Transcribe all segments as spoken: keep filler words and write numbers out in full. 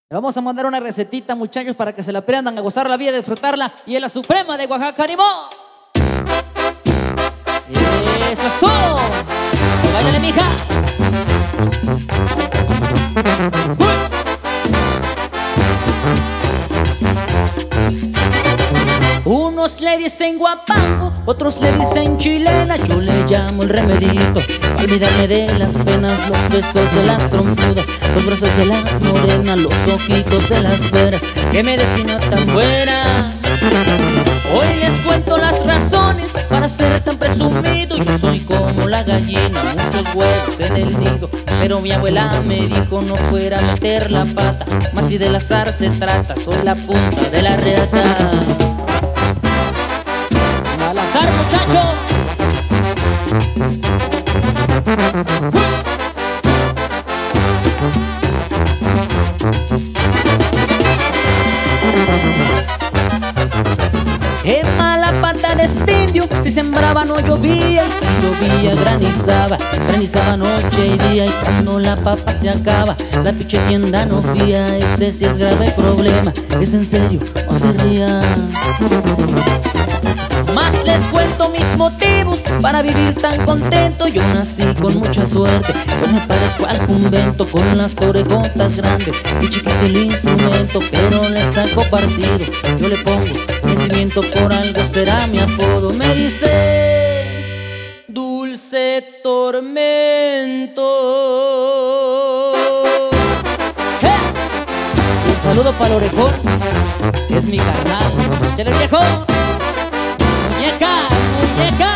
Le vamos a mandar una recetita, muchachos, para que se la aprendan a gozar la vida, a disfrutarla. Y es la suprema de Oaxaca, ¡ánimo! ¡Eso es todo! ¡Váyale, mija! ¡Uy! Unos le dicen guapango, otros le dicen chilena. Yo le llamo el remedito, para olvidarme de las penas. Los besos de las trompudas, los brazos de las morenas, los ojitos de las veras. ¡Qué medicina tan buena! Hoy les cuento las razones para ser tan presumido. Yo soy como la gallina, muchos huevos en el nido. Pero mi abuela me dijo no fuera a meter la pata, más si del azar se trata, soy la punta de la reata. Al azar, muchachos. Qué mala pata de este indio, si sembraba no llovía y si llovía granizaba, granizaba noche y día. Y cuando la papa se acaba, la pinche tienda no fía. Ese sí es grave problema, es en serio, no se ría. Más les cuento mis motivos para vivir tan contento. Yo nací con mucha suerte, yo me parezco al convento, con las orejotas grandes y chiquito el instrumento. Pero le saco partido, yo le pongo sentimiento, por algo será mi apodo. Me dice Dulce Tormento. ¡Eh! Un saludo para el orejón, es mi carnal. ¡Chale, viejo! ¡Muñeca! ¡Muñeca!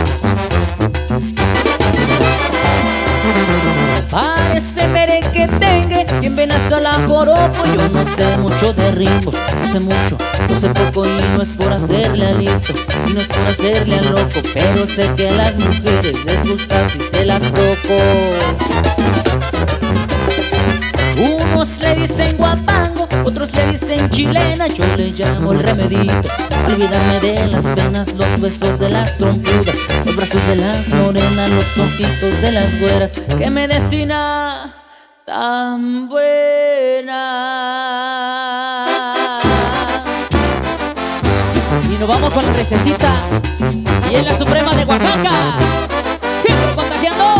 Parece merenquetengue, quien Venezuela joropo. Yo no sé mucho de ritmos, no sé mucho, no sé poco. Y no es por hacerle al listo, y no es por hacerle al loco, pero sé que a las mujeres les gusta si se las toco. Unos le dicen guapango, otros le dicen chilena. Yo le llamo el remedito, olvidarme de las penas. Los besos de las trompudas, los brazos de las morenas, los ojitos de las güeras. ¡Qué medicina tan buena! Y nos vamos con la recetita, y es la suprema de Oaxaca. ¡Siempre contagiando!